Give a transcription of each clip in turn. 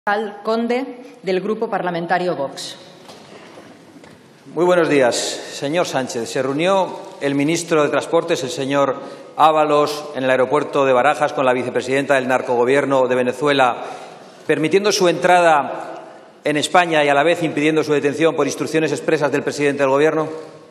Conde, del Grupo Parlamentario Vox. Muy buenos días. Señor Sánchez, se reunió el ministro de Transportes, el señor Ábalos, en el aeropuerto de Barajas con la vicepresidenta del narcogobierno de Venezuela, permitiendo su entrada en España y a la vez impidiendo su detención por instrucciones expresas del presidente del Gobierno.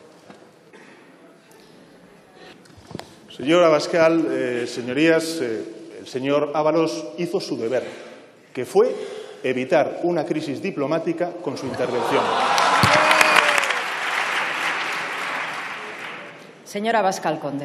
Señor Abascal, señorías, el señor Ábalos hizo su deber, que fue evitar una crisis diplomática con su intervención. Señor Abascal Conde.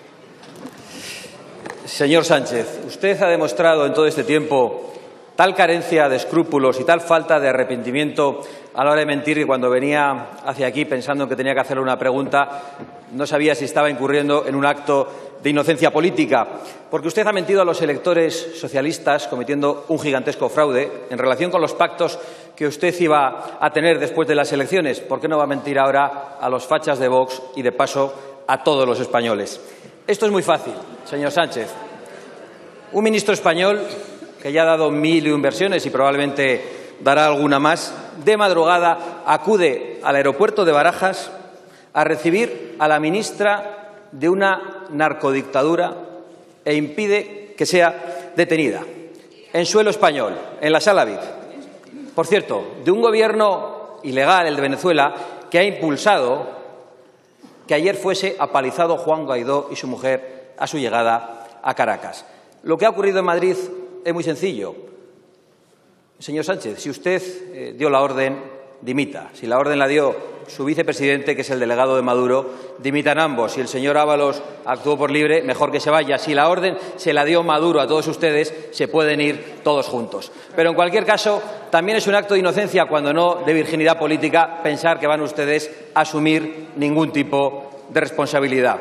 Señor Sánchez, usted ha demostrado en todo este tiempo tal carencia de escrúpulos y tal falta de arrepentimiento a la hora de mentir que cuando venía hacia aquí pensando que tenía que hacerle una pregunta no sabía si estaba incurriendo en un acto de inocencia política, porque usted ha mentido a los electores socialistas cometiendo un gigantesco fraude en relación con los pactos que usted iba a tener después de las elecciones. ¿Por qué no va a mentir ahora a los fachas de Vox y, de paso, a todos los españoles? Esto es muy fácil, señor Sánchez. Un ministro español que ya ha dado 1001 versiones y probablemente dará alguna más, de madrugada acude al aeropuerto de Barajas a recibir a la ministra de una narcodictadura e impide que sea detenida en suelo español, en la Sala VIP. Por cierto, de un gobierno ilegal, el de Venezuela, que ha impulsado que ayer fuese apalizado Juan Guaidó y su mujer a su llegada a Caracas. Lo que ha ocurrido en Madrid es muy sencillo. Señor Sánchez, si usted dio la orden, dimita. Si la orden la dio su vicepresidente, que es el delegado de Maduro, dimitan ambos. Si el señor Ábalos actuó por libre, mejor que se vaya. Si la orden se la dio Maduro a todos ustedes, se pueden ir todos juntos. Pero, en cualquier caso, también es un acto de inocencia, cuando no de virginidad política, pensar que van ustedes a asumir ningún tipo de responsabilidad.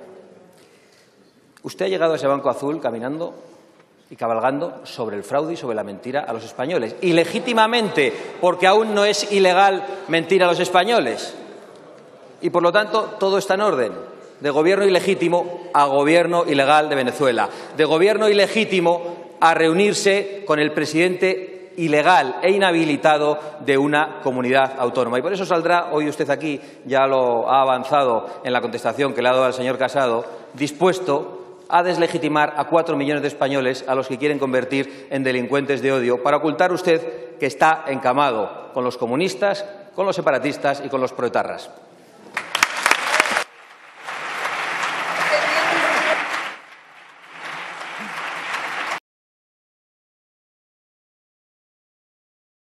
Usted ha llegado a ese banco azul caminando y cabalgando sobre el fraude y sobre la mentira a los españoles. Y legítimamente, porque aún no es ilegal mentir a los españoles. Y, por lo tanto, todo está en orden. De gobierno ilegítimo a gobierno ilegal de Venezuela. De gobierno ilegítimo a reunirse con el presidente ilegal e inhabilitado de una comunidad autónoma. Y por eso saldrá hoy usted aquí, ya lo ha avanzado en la contestación que le ha dado al señor Casado, dispuesto a deslegitimar a 4 millones de españoles a los que quieren convertir en delincuentes de odio, para ocultar usted que está encamado con los comunistas, con los separatistas y con los proetarras.